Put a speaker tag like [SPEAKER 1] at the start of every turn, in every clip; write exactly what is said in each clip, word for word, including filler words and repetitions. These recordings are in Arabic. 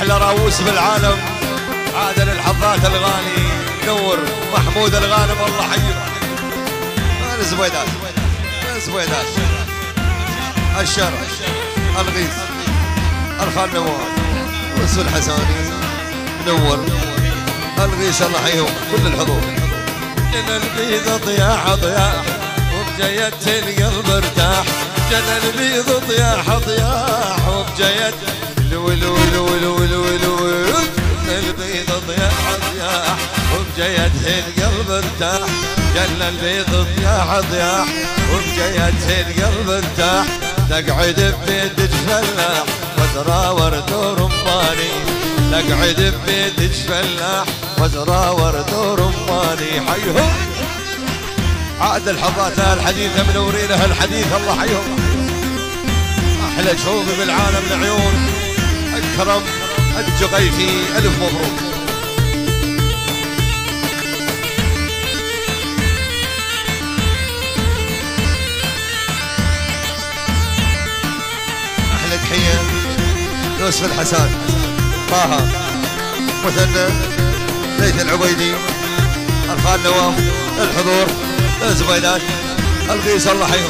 [SPEAKER 1] احلى راووس بالعالم عادل الحظات الغالي نور محمود الغانم الله حيه الزبيدات الزبيدات الشرع الغيث الخال نواف وسو الحساني منور الغيث الله حيهم كل الحضور جنى البيض ضياح ضياح وبجيت القلب ارتاح جنى البيض ضياح ضياح وبجيت الول ول ول ول ول ول البيض ضياح ضياح وبجيت القلب ارتاح جنى البيض ضياح ضياح وبجيت القلب ارتاح تقعد ببيتك فلاح وتراور دور رماني تقعد ببيتك فلاح وتراور دور رماني حيهم عاد الحظات الحديث منورينها الحديث الله حيهم احلى شوقي بالعالم العيون اكرم الجغيفي الف مبروك احلى تحيه يوسف الحسن طه مثنى ليث العبيدي الخال نواف الحضور الزبيدات الغيث الله حيهم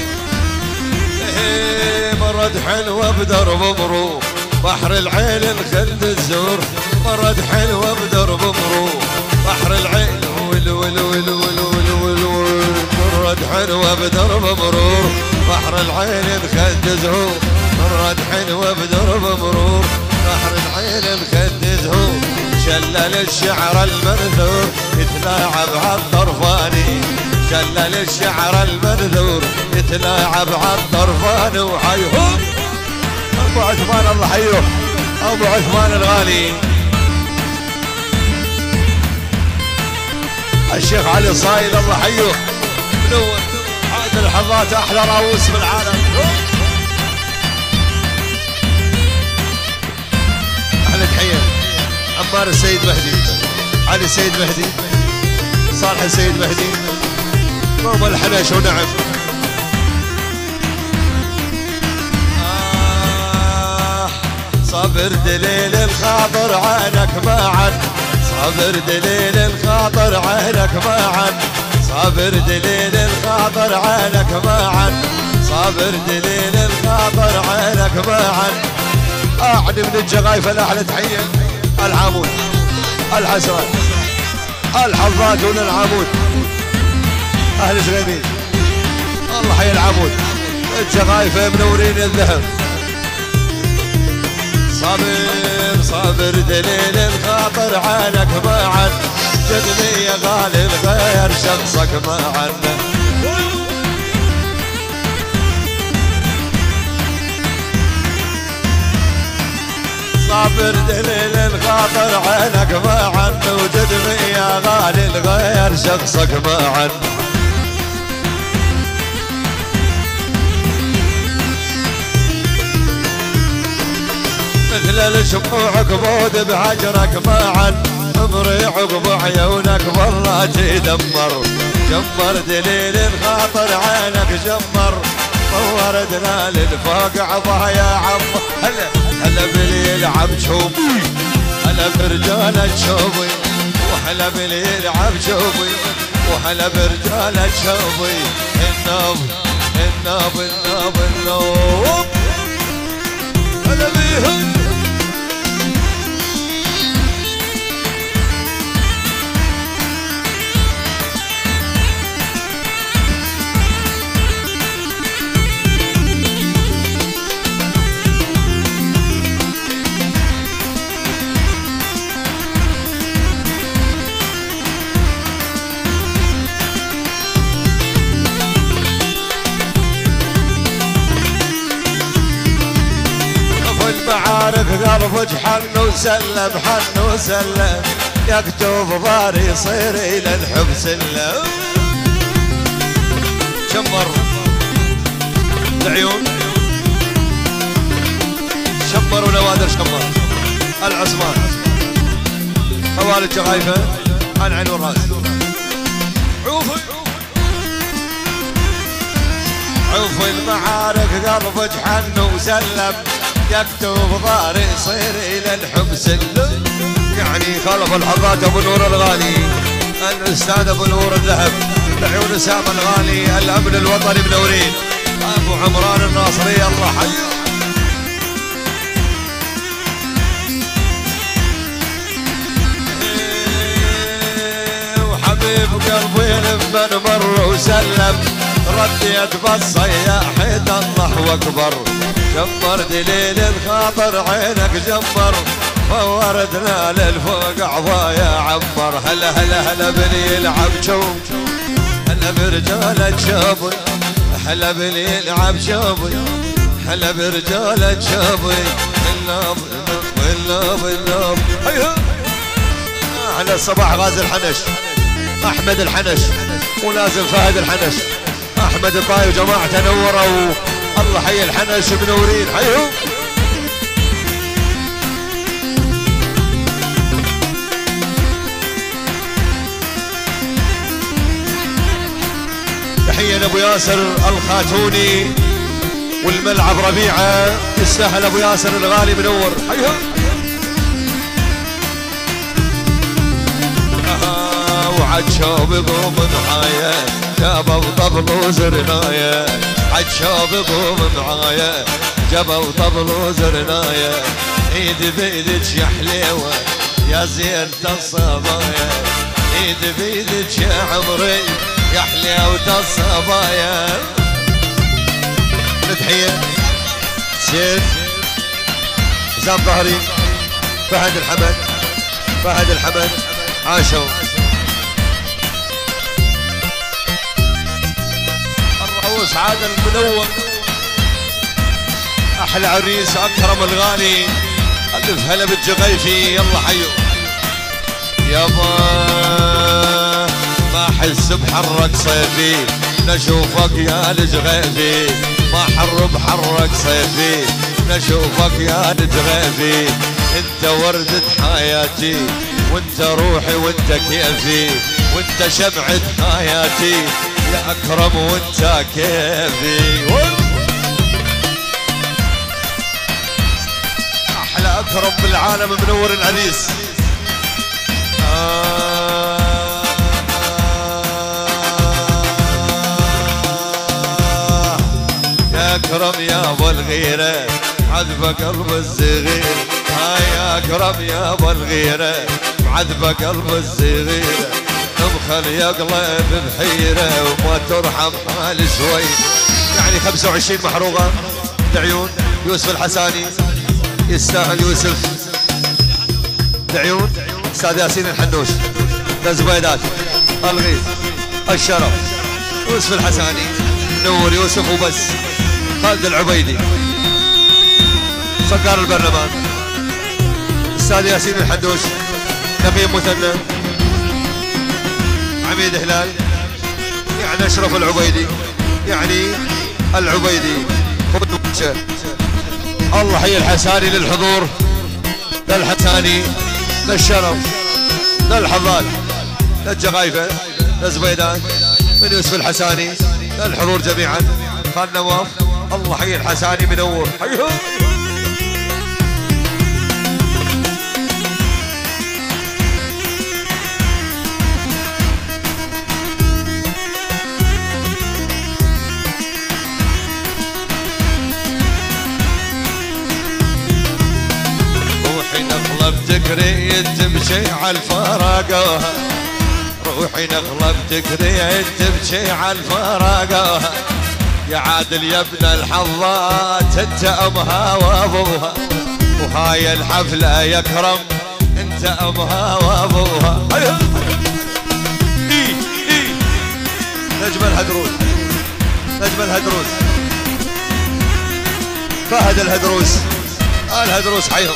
[SPEAKER 1] مرد حلوه بدرب مروح بحر العين الخلد الزور مرد حلوه بدرب مروح بحر العين ول ول ول ول ول ول مرد حلوه بدرب مرور بحر العين الخلد الزور مرد حلوه بدرب مرور بحر العين الخلد الزور شلل الشعر المنثور يتلاعب عالطرفاني شلل الشعر المنثور يتلاعب عالطرفان وحيهم ابو عثمان الله حيه ابو عثمان الغالي الشيخ علي صايد الله حيه منور عاد الحظات احلى راووس بالعالم احلى تحيه عمار السيد مهدي علي السيد مهدي صالح السيد مهدي قوم الحنش ونعم آه صبر دليل الخاطر عينك معا صبر دليل الخاطر عينك معا صبر دليل الخاطر عينك معا صبر دليل الخاطر عينك معا اعني من الجغايف الاحلى تحيه العمود الحسن الحظات والعمود اهل زغيبين الله حي العمود الجغايف منورين الذهب صابر صابر دليل الخاطر عينك معا جدني يا غالي الغير شخصك معا صابر دليل الخاطر عينك معا وجدني يا غالي الغير شخصك معا مثل الشموع قبود بهجرك معا امري عقب عيونك والله تدمر جمر دليل الخاطر عينك جمر وردنا للفوق عضها يا عم هلا هلا باللي يلعب شوبي هلا برجالة شوبي وهلا باللي يلعب شوبي وهلا برجالة شوبي النوب النوب النوب النوب هلا بيهم المعارك قلبك حن وسلم حن وسلم يكتب ضاري يصير الى الحب سلم شمر العيون شمر ونوادر شمر العثمان حوالي الجغايفه عن عين والراس عوفي عوفي المعارك قلبك حن وسلم يكتب ضاري يصير الى الحب سلم. يعني خلف الحظات ابو نور الغالي، الاستاذ ابو نور الذهب، لعيون اسامه الغالي، الامن الوطني منورين، ابو عمران الناصري الله حي. وحبيب قلبي لمن مر وسلم، رديت بالصياحين الله اكبر. جمر دليل الخاطر عينك جمر، فوردنا للفوق عضايا عمر. هلا هلا هلا بلي يلعب شوف، هلا برجالة شوفي، هلا بلي يلعب شوفي، هلا برجالة شوفي. اللوب اللوب اللوب هيا. على الصباح غازي الحنش، احمد الحنش، ولازم فهد الحنش، احمد الطاي وجماعته نوروا. الله حي الحنش منورين حيهم. تحية لابو ياسر الخاتوني والملعب ربيعه، يستاهل ابو ياسر الغالي منور حيهم. اها وعجوب يقوم معايا، جابوا طبل وزرنايه، عجوب يقوم معايا، جابوا طبل وزرنايه. ايدي بيدك يا حليوه يا زينة الصبايا، ايدي بيدك يا عمري يا حليوة الصبايا. تحية سيف زام ظهري، فهد الحمد، فهد الحمد عاشوا. الرؤوس عادل المنور، احلى عريس اكرم الغالي، الف هلا بالجغيفي يلا حيو. يابا ما احس بحرك صيفي، نشوفك يا الجغيفي، ما حر بحرك صيفي، نشوفك يا الجغيفي. انت وردة حياتي، وانت روحي وانت كيفي، وانت شمعة حياتي يا اكرم وانت كيفي. احلى اكرم بالعالم منور العريس. آه يا اكرم يا ابو الغيره، عذب قلب الصغير. ها يا اكرم يا ابو الغيره، عذب قلب الصغير. مخل يقلب بحيره وما ترحم حال شوي. يعني خمسة وعشرين محروقه لعيون يوسف الحساني، يستاهل يوسف. لعيون استاذ ياسين الحنوش، الزبيدات، الغيث، الشرف، يوسف الحساني نور يوسف وبس. خالد العبيدي سكر البرلمان، استاذ ياسين الحنوش، نقيب مثنى، عميد هلال، يعني اشرف العبيدي، يعني العبيدي. الله حي الحساني للحضور، للحساني، للشرف، للحضال، للجغايفه، للزبيدان، من يوسف الحساني، للحضور جميعا. خال نواف، الله حي الحساني منور حيهم. بتكري تمشي على الفراقه، روحي نخلة بتكري تمشي على الفراقه. يا عادل يا ابن الحظات انت امها وابوها، وهاي الحفله يا كرم انت امها وابوها. اي اي نجم الهدروس، نجم الهدروس، فهد الهدروس، الهدروس حيهم.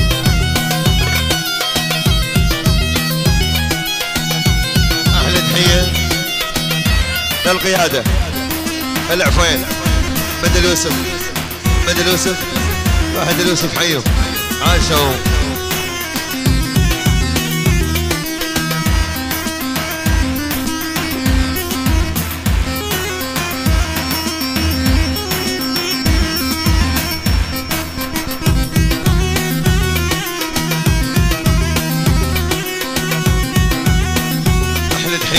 [SPEAKER 1] تحية للقيادة، العفوين، مد اليوسف، مد اليوسف، فهد اليوسف حيهم عاشوا.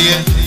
[SPEAKER 2] هي